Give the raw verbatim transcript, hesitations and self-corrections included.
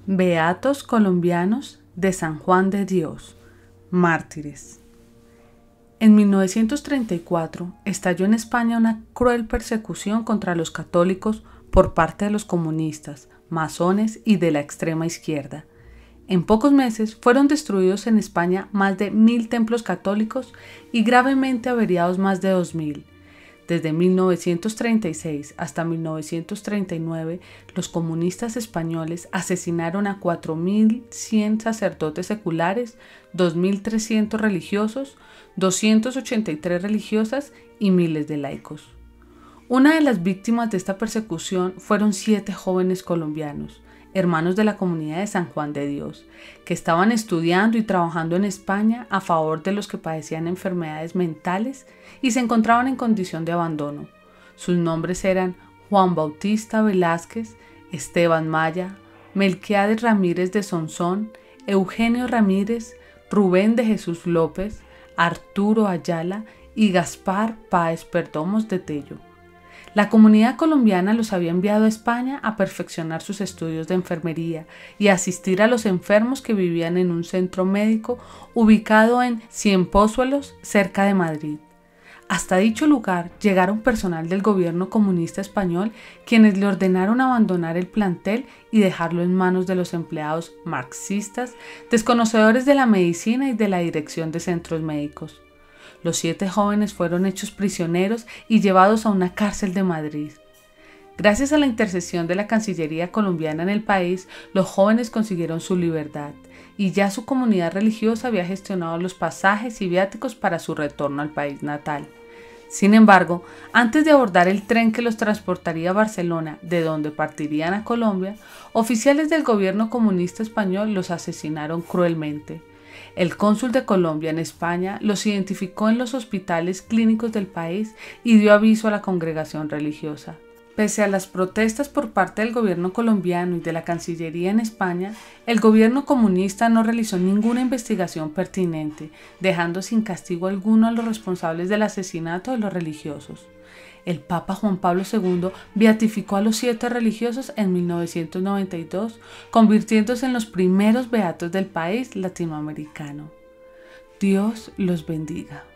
Beatos colombianos de San Juan de Dios, mártires. En mil novecientos treinta y cuatro estalló en España una cruel persecución contra los católicos por parte de los comunistas, masones y de la extrema izquierda. En pocos meses fueron destruidos en España más de mil templos católicos y gravemente averiados más de dos mil. Desde mil novecientos treinta y seis hasta mil novecientos treinta y nueve, los comunistas españoles asesinaron a cuatro mil cien sacerdotes seculares, dos mil trescientos religiosos, doscientas ochenta y tres religiosas y miles de laicos. Una de las víctimas de esta persecución fueron siete jóvenes colombianos, hermanos de la comunidad de San Juan de Dios, que estaban estudiando y trabajando en España a favor de los que padecían enfermedades mentales y se encontraban en condición de abandono. Sus nombres eran Juan Bautista Velázquez, Esteban Maya, Melquiades Ramírez de Sonsón, Eugenio Ramírez, Rubén de Jesús López, Arturo Ayala y Gaspar Páez Perdomos de Tello. La comunidad colombiana los había enviado a España a perfeccionar sus estudios de enfermería y a asistir a los enfermos que vivían en un centro médico ubicado en Cienpozuelos, cerca de Madrid. Hasta dicho lugar llegaron personal del gobierno comunista español, quienes le ordenaron abandonar el plantel y dejarlo en manos de los empleados marxistas, desconocedores de la medicina y de la dirección de centros médicos. Los siete jóvenes fueron hechos prisioneros y llevados a una cárcel de Madrid. Gracias a la intercesión de la Cancillería colombiana en el país, los jóvenes consiguieron su libertad y ya su comunidad religiosa había gestionado los pasajes y viáticos para su retorno al país natal. Sin embargo, antes de abordar el tren que los transportaría a Barcelona, de donde partirían a Colombia, oficiales del gobierno comunista español los asesinaron cruelmente. El cónsul de Colombia en España los identificó en los hospitales clínicos del país y dio aviso a la congregación religiosa. Pese a las protestas por parte del gobierno colombiano y de la Cancillería en España, el gobierno comunista no realizó ninguna investigación pertinente, dejando sin castigo alguno a los responsables del asesinato de los religiosos. El Papa Juan Pablo segundo beatificó a los siete religiosos en mil novecientos noventa y dos, convirtiéndose en los primeros beatos del país latinoamericano. Dios los bendiga.